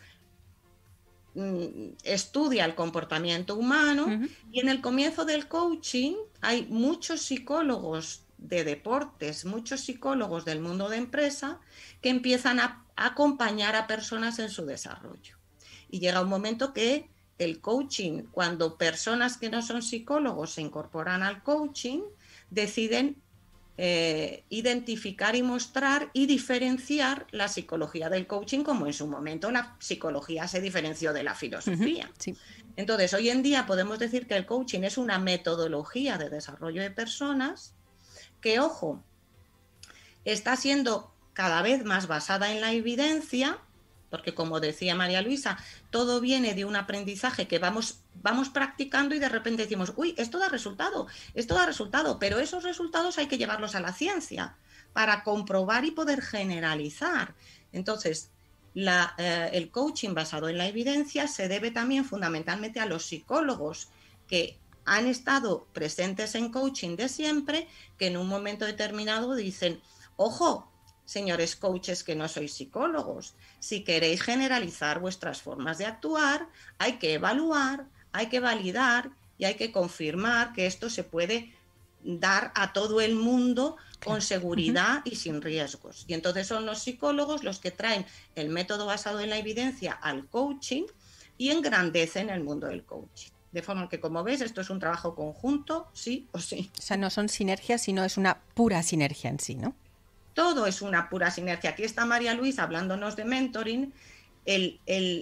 estudia el comportamiento humano, y en el comienzo del coaching hay muchos psicólogos de deportes, muchos psicólogos del mundo de empresa que empiezan a acompañar a personas en su desarrollo. Y llega un momento que el coaching, cuando personas que no son psicólogos se incorporan al coaching, deciden identificar y mostrar y diferenciar la psicología del coaching, como en su momento la psicología se diferenció de la filosofía. Sí. Entonces, hoy en día podemos decir que el coaching es una metodología de desarrollo de personas que, ojo, está siendo cada vez más basada en la evidencia, porque como decía María Luisa, todo viene de un aprendizaje que vamos practicando y de repente decimos, uy, esto da resultado, pero esos resultados hay que llevarlos a la ciencia para comprobar y poder generalizar. Entonces, el coaching basado en la evidencia se debe también fundamentalmente a los psicólogos que han estado presentes en coaching de siempre, que en un momento determinado dicen, ojo, señores coaches que no sois psicólogos, si queréis generalizar vuestras formas de actuar, hay que evaluar, hay que validar y hay que confirmar que esto se puede dar a todo el mundo con seguridad y sin riesgos. Y entonces son los psicólogos los que traen el método basado en la evidencia al coaching y engrandecen el mundo del coaching. De forma que, como ves, esto es un trabajo conjunto, sí o sí. O sea, no son sinergias, sino es una pura sinergia en sí, ¿no? Todo es una pura sinergia. Aquí está María Luisa hablándonos de mentoring. El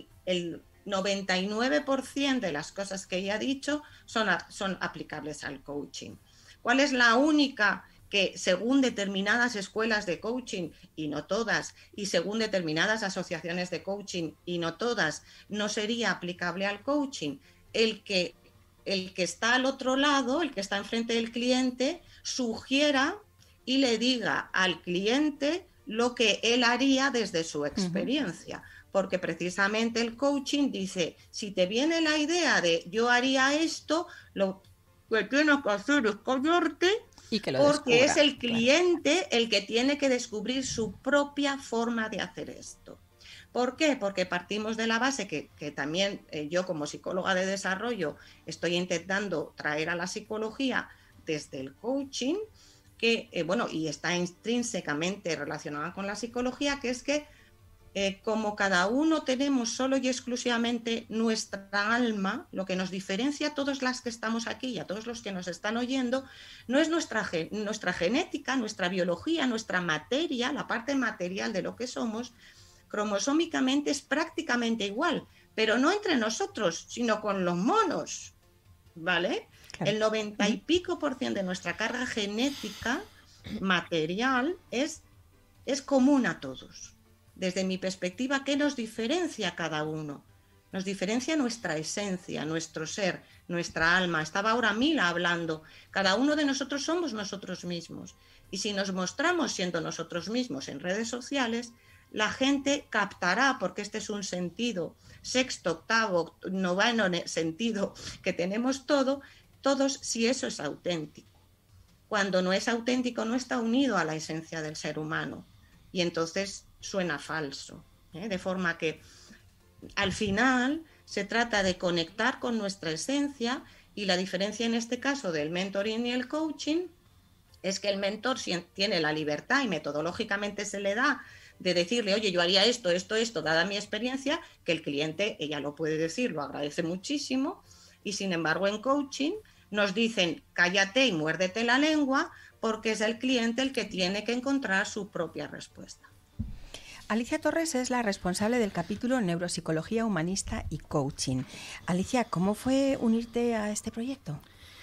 99% de las cosas que ella ha dicho son aplicables al coaching. ¿Cuál es la única que, según determinadas escuelas de coaching, y no todas, y según determinadas asociaciones de coaching, y no todas, no sería aplicable al coaching? El que está al otro lado, el que está enfrente del cliente, sugiera y le diga al cliente lo que él haría desde su experiencia. Porque precisamente el coaching dice, si te viene la idea de yo haría esto, lo que tienes que hacer es callarte, y que lo porque descubra, es el cliente el que tiene que descubrir su propia forma de hacer esto. ¿Por qué? Porque partimos de la base que también yo como psicóloga de desarrollo estoy intentando traer a la psicología desde el coaching, que y está intrínsecamente relacionada con la psicología, que es que como cada uno tenemos solo y exclusivamente nuestra alma, lo que nos diferencia a todos las que estamos aquí y a todos los que nos están oyendo, no es nuestra genética, nuestra biología, nuestra materia, la parte material de lo que somos, cromosómicamente es prácticamente igual, pero no entre nosotros, sino con los monos, ¿vale? Claro. El 90 y pico % de nuestra carga genética material es común a todos. Desde mi perspectiva, ¿qué nos diferencia a cada uno? Nos diferencia nuestra esencia, nuestro ser, nuestra alma. Estaba ahora Mila hablando. Cada uno de nosotros somos nosotros mismos. Y si nos mostramos siendo nosotros mismos en redes sociales, la gente captará, porque este es un sentido sexto, octavo, noveno sentido que tenemos todos, si eso es auténtico. Cuando no es auténtico, no está unido a la esencia del ser humano. Y entonces suena falso. De forma que al final se trata de conectar con nuestra esencia, y la diferencia en este caso del mentoring y el coaching es que el mentor tiene la libertad y metodológicamente se le da de decirle, oye, yo haría esto, dada mi experiencia, que el cliente, ella lo puede decir, lo agradece muchísimo, y sin embargo en coaching nos dicen, cállate y muérdete la lengua, porque es el cliente el que tiene que encontrar su propia respuesta. Alicia Torres es la responsable del capítulo Neuropsicología Humanista y Coaching. Alicia, ¿cómo fue unirte a este proyecto?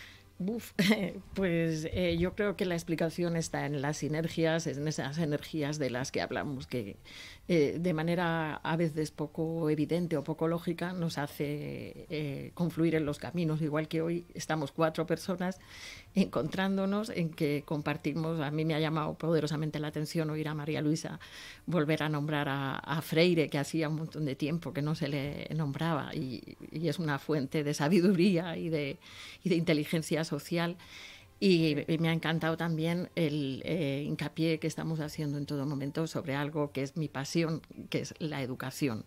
Pues yo creo que la explicación está en las sinergias, en esas energías de las que hablamos, que de manera a veces poco evidente o poco lógica nos hace confluir en los caminos, igual que hoy estamos 4 personas encontrándonos en que compartimos. A mí me ha llamado poderosamente la atención oír a María Luisa volver a nombrar a Freire, que hacía un montón de tiempo que no se le nombraba, y es una fuente de sabiduría y de inteligencia social. Y me ha encantado también el hincapié que estamos haciendo en todo momento sobre algo que es mi pasión, que es la educación.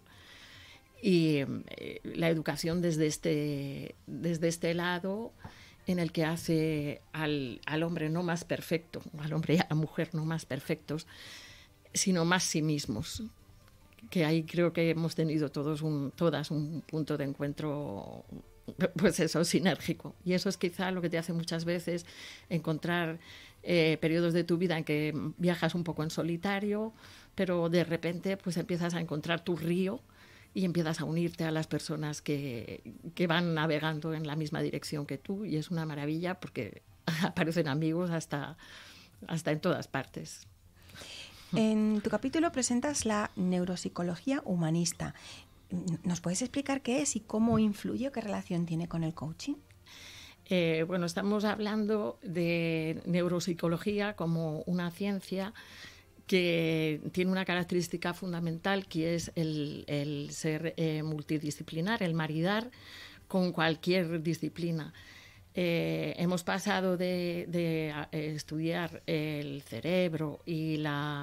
Y la educación desde este lado, en el que hace al hombre no más perfecto, al hombre y a la mujer no más perfectos, sino más sí mismos. Que ahí creo que hemos tenido todas un punto de encuentro, pues eso, sinérgico. Y eso es quizá lo que te hace muchas veces encontrar periodos de tu vida en que viajas un poco en solitario, pero de repente pues empiezas a encontrar tu río y empiezas a unirte a las personas que van navegando en la misma dirección que tú, y es una maravilla porque aparecen amigos hasta en todas partes. En tu capítulo presentas la neuropsicología humanista. ¿Nos puedes explicar qué es y cómo influye o qué relación tiene con el coaching? Bueno, estamos hablando de neuropsicología como una ciencia que tiene una característica fundamental, que es el ser multidisciplinar, el maridar con cualquier disciplina. Hemos pasado de estudiar el cerebro y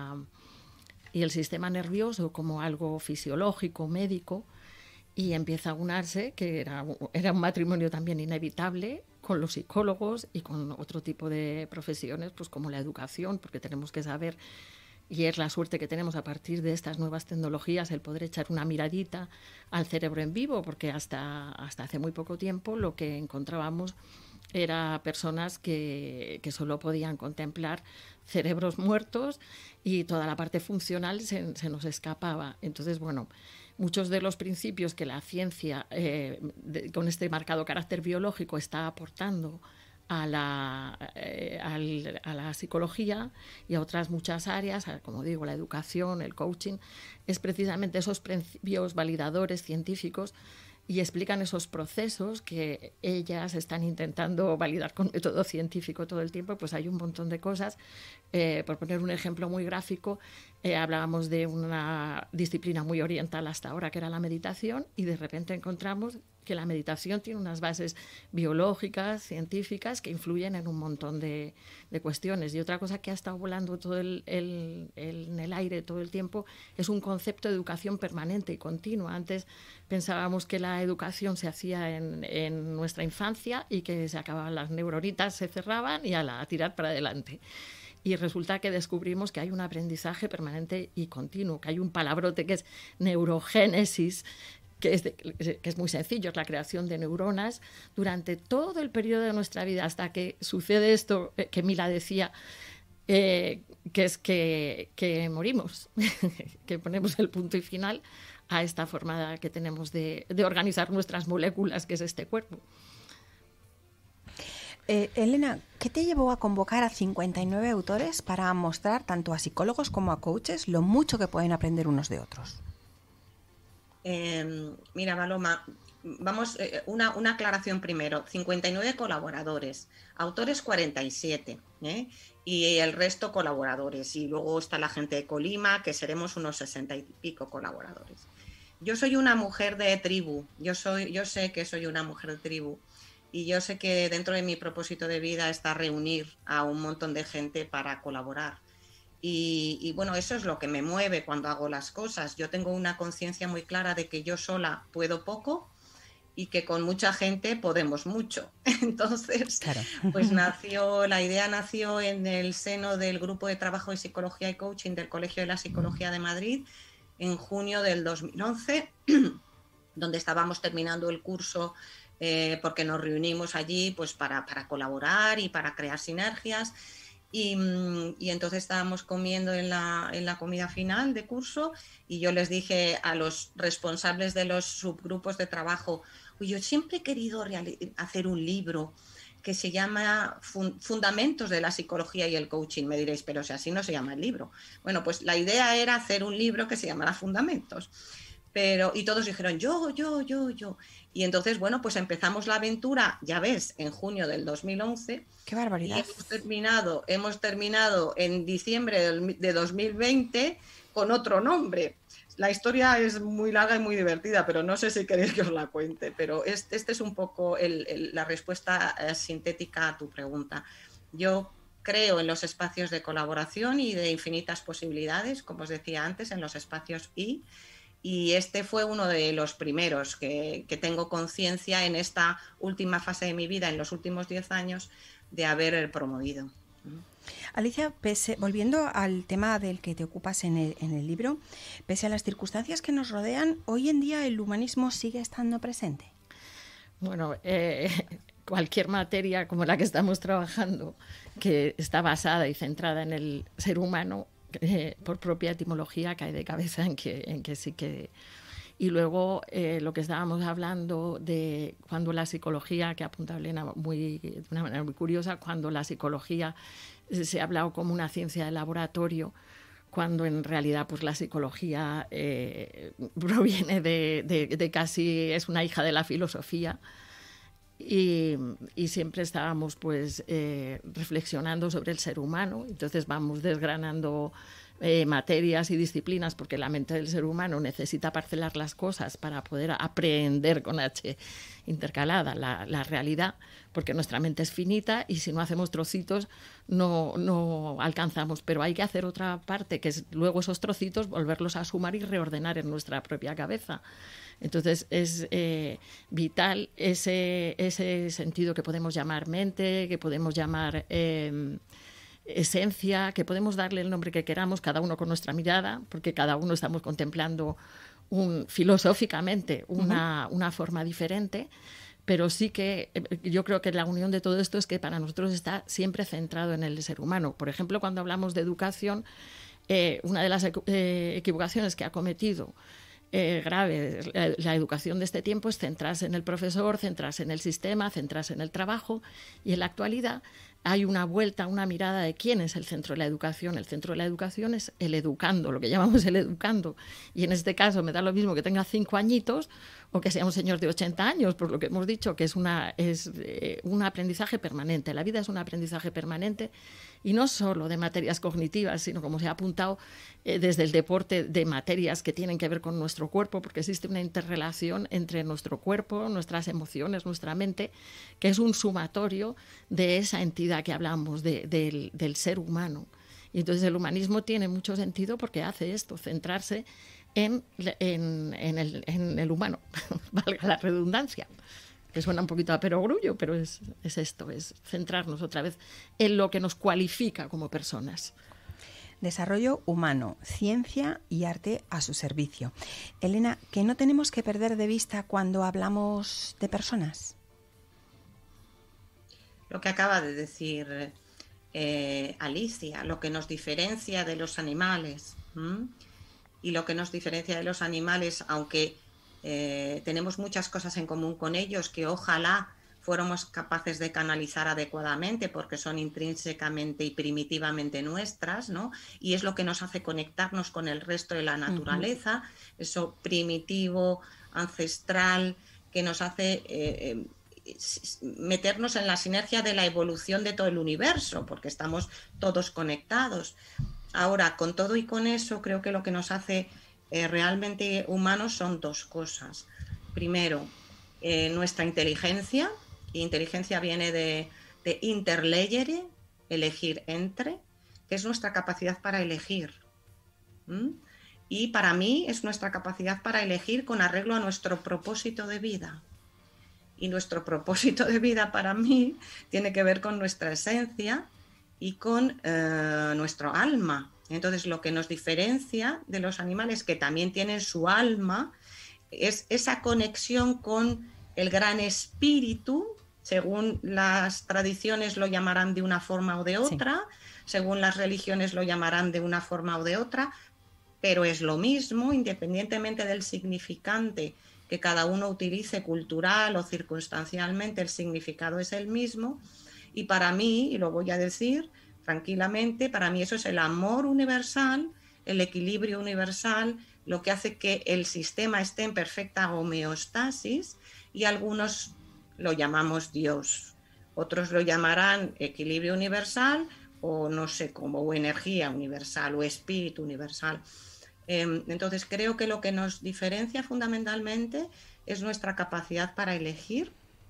el sistema nervioso como algo fisiológico, médico, y empieza a unarse, que era un matrimonio también inevitable, con los psicólogos y con otro tipo de profesiones, pues como la educación, porque tenemos que saber, y es la suerte que tenemos a partir de estas nuevas tecnologías, el poder echar una miradita al cerebro en vivo, porque hasta hace muy poco tiempo lo que encontrábamos era personas que solo podían contemplar cerebros muertos y toda la parte funcional se nos escapaba. Entonces, bueno, muchos de los principios que la ciencia, con este marcado carácter biológico, está aportando a la psicología y a otras muchas áreas, como digo, la educación, el coaching, es precisamente esos principios validadores científicos, y explican esos procesos que ellas están intentando validar con método científico todo el tiempo. Pues hay un montón de cosas. Por poner un ejemplo muy gráfico, hablábamos de una disciplina muy oriental hasta ahora, que era la meditación, y de repente encontramos que la meditación tiene unas bases biológicas, científicas, que influyen en un montón de cuestiones. Y otra cosa que ha estado volando todo en el aire todo el tiempo es un concepto de educación permanente y continua. Antes pensábamos que la educación se hacía en nuestra infancia y que se acababan, las neuronitas se cerraban y a tirar para adelante. Y resulta que descubrimos que hay un aprendizaje permanente y continuo, que hay un palabrote que es neurogénesis, que es muy sencillo, es la creación de neuronas durante todo el periodo de nuestra vida, hasta que sucede esto que Mila decía, que es que morimos, que ponemos el punto y final a esta forma que tenemos de organizar nuestras moléculas, que es este cuerpo. Elena, ¿qué te llevó a convocar a 59 autores para mostrar tanto a psicólogos como a coaches lo mucho que pueden aprender unos de otros? Mira, Paloma, vamos, una aclaración primero. 59 colaboradores, autores 47, y el resto colaboradores. Y luego está la gente de Colima, que seremos unos 60 y pico colaboradores. Yo soy una mujer de tribu, yo sé que soy una mujer de tribu. Y yo sé que dentro de mi propósito de vida está reunir a un montón de gente para colaborar. Y bueno, eso es lo que me mueve cuando hago las cosas. Yo tengo una conciencia muy clara de que yo sola puedo poco y que con mucha gente podemos mucho. Entonces, claro, pues la idea nació en el seno del Grupo de Trabajo de Psicología y Coaching del Colegio de la Psicología de Madrid en junio del 2011, donde estábamos terminando el curso porque nos reunimos allí pues para colaborar y para crear sinergias. Y entonces estábamos comiendo en la comida final de curso y yo les dije a los responsables de los subgrupos de trabajo: yo siempre he querido hacer un libro que se llama Fundamentos de la Psicología y el Coaching. Me diréis, pero si así no se llama el libro. Bueno, pues la idea era hacer un libro que se llamara Fundamentos. Y todos dijeron yo. Y entonces, bueno, pues empezamos la aventura, ya ves, en junio del 2011. ¡Qué barbaridad! Y hemos terminado en diciembre de 2020 con otro nombre. La historia es muy larga y muy divertida, pero no sé si queréis que os la cuente. Pero este es un poco la respuesta sintética a tu pregunta. Yo creo en los espacios de colaboración y de infinitas posibilidades, como os decía antes, en los espacios y este fue uno de los primeros que tengo conciencia en esta última fase de mi vida, en los últimos 10 años, de haber promovido. Alicia, volviendo al tema del que te ocupas en el libro, pese a las circunstancias que nos rodean, ¿hoy en día el humanismo sigue estando presente? Bueno, cualquier materia como la que estamos trabajando, que está basada y centrada en el ser humano, por propia etimología cae de cabeza en que sí que... Y luego lo que estábamos hablando de cuando la psicología, que apunta Elena de una manera muy curiosa, cuando la psicología se ha hablado como una ciencia de laboratorio, cuando en realidad pues la psicología proviene de casi, es una hija de la filosofía. Y siempre estábamos pues reflexionando sobre el ser humano, entonces vamos desgranando materias y disciplinas, porque la mente del ser humano necesita parcelar las cosas para poder aprehender con H intercalada la realidad, porque nuestra mente es finita y si no hacemos trocitos no alcanzamos, pero hay que hacer otra parte, que es luego esos trocitos volverlos a sumar y reordenar en nuestra propia cabeza. Entonces es vital ese sentido que podemos llamar mente, que podemos llamar esencia, que podemos darle el nombre que queramos, cada uno con nuestra mirada, porque cada uno estamos contemplando filosóficamente una forma diferente, pero sí que yo creo que la unión de todo esto es que para nosotros está siempre centrado en el ser humano. Por ejemplo, cuando hablamos de educación, una de las equivocaciones que ha cometido grave la educación de este tiempo es centrarse en el profesor, centrarse en el sistema, centrarse en el trabajo, y en la actualidad hay una vuelta, una mirada de quién es el centro de la educación. El centro de la educación es el educando, lo que llamamos el educando, y en este caso me da lo mismo que tenga 5 añitos o que sea un señor de 80 años, por lo que hemos dicho, que es un aprendizaje permanente. La vida es un aprendizaje permanente, y no solo de materias cognitivas, sino, como se ha apuntado, desde el deporte, de materias que tienen que ver con nuestro cuerpo, porque existe una interrelación entre nuestro cuerpo, nuestras emociones, nuestra mente, que es un sumatorio de esa entidad que hablamos, del ser humano. Y entonces el humanismo tiene mucho sentido porque hace esto, centrarse en el humano, valga la redundancia, que suena un poquito a perogrullo, pero es esto, es centrarnos otra vez en lo que nos cualifica como personas. Desarrollo humano, ciencia y arte a su servicio. Elena, ¿qué no tenemos que perder de vista cuando hablamos de personas? Lo que acaba de decir Alicia, lo que nos diferencia de los animales. Y lo que nos diferencia de los animales, aunque tenemos muchas cosas en común con ellos, que ojalá fuéramos capaces de canalizar adecuadamente, porque son intrínsecamente y primitivamente nuestras, ¿no? Y es lo que nos hace conectarnos con el resto de la naturaleza, eso primitivo, ancestral, que nos hace meternos en la sinergia de la evolución de todo el universo, porque estamos todos conectados. Ahora, con todo y con eso, creo que lo que nos hace realmente humanos son dos cosas. Primero, nuestra inteligencia. Y inteligencia viene de interlegere, elegir entre, que es nuestra capacidad para elegir. Y para mí es nuestra capacidad para elegir con arreglo a nuestro propósito de vida. Y nuestro propósito de vida para mí tiene que ver con nuestra esencia y con nuestro alma. Entonces, lo que nos diferencia de los animales, que también tienen su alma, es esa conexión con el gran espíritu. Según las tradiciones lo llamarán de una forma o de otra, según las religiones lo llamarán de una forma o de otra, pero es lo mismo, independientemente del significante que cada uno utilice, cultural o circunstancialmente, el significado es el mismo. Y para mí, y lo voy a decir tranquilamente, para mí eso es el amor universal, el equilibrio universal, lo que hace que el sistema esté en perfecta homeostasis, y algunos lo llamamos Dios, otros lo llamarán equilibrio universal o no sé cómo, o energía universal o espíritu universal. Entonces creo que lo que nos diferencia fundamentalmente es nuestra capacidad para elegir,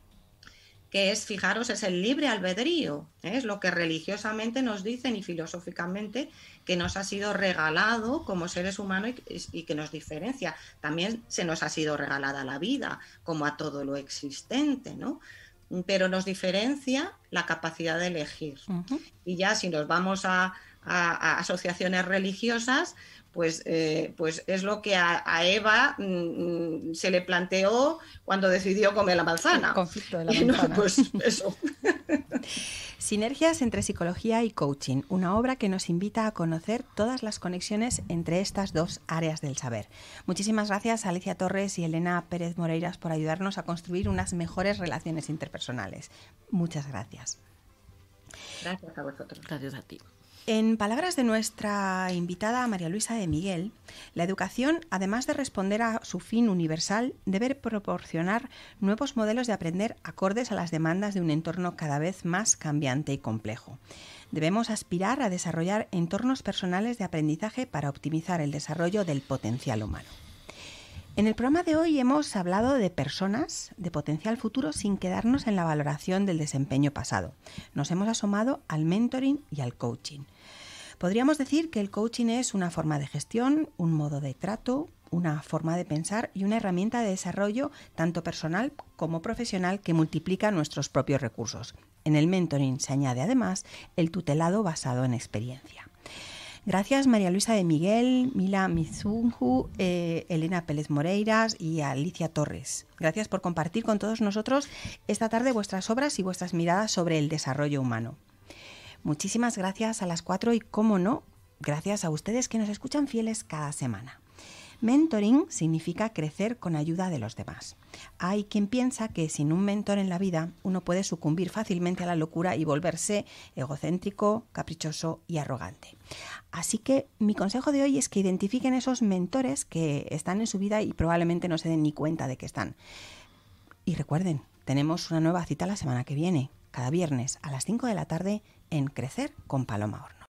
que es, fijaros, es el libre albedrío, es lo que religiosamente nos dicen y filosóficamente que nos ha sido regalado como seres humanos y que nos diferencia. También se nos ha sido regalada la vida, como a todo lo existente, ¿no? Pero nos diferencia la capacidad de elegir. Y ya si nos vamos a asociaciones religiosas, pues es lo que a Eva se le planteó cuando decidió comer la manzana. El conflicto de la manzana. No, pues eso. Sinergias entre psicología y coaching, una obra que nos invita a conocer todas las conexiones entre estas dos áreas del saber. Muchísimas gracias a Alicia Torres y Elena Pérez Moreiras por ayudarnos a construir unas mejores relaciones interpersonales. Muchas gracias. Gracias a vosotros. Gracias a ti. En palabras de nuestra invitada María Luisa de Miguel, la educación, además de responder a su fin universal, debe proporcionar nuevos modelos de aprender acordes a las demandas de un entorno cada vez más cambiante y complejo. Debemos aspirar a desarrollar entornos personales de aprendizaje para optimizar el desarrollo del potencial humano. En el programa de hoy hemos hablado de personas, de potencial futuro, sin quedarnos en la valoración del desempeño pasado. Nos hemos asomado al mentoring y al coaching. Podríamos decir que el coaching es una forma de gestión, un modo de trato, una forma de pensar y una herramienta de desarrollo tanto personal como profesional que multiplica nuestros propios recursos. En el mentoring se añade además el tutelado basado en experiencia. Gracias María Luisa de Miguel, Mila Mizunju, Elena Pérez Moreiras y Alicia Torres. Gracias por compartir con todos nosotros esta tarde vuestras obras y vuestras miradas sobre el desarrollo humano. Muchísimas gracias a las 4 y, cómo no, gracias a ustedes que nos escuchan fieles cada semana. Mentoring significa crecer con ayuda de los demás. Hay quien piensa que sin un mentor en la vida uno puede sucumbir fácilmente a la locura y volverse egocéntrico, caprichoso y arrogante. Así que mi consejo de hoy es que identifiquen esos mentores que están en su vida y probablemente no se den ni cuenta de que están. Y recuerden, tenemos una nueva cita la semana que viene, cada viernes a las 5 de la tarde en Crecer con Paloma Horno.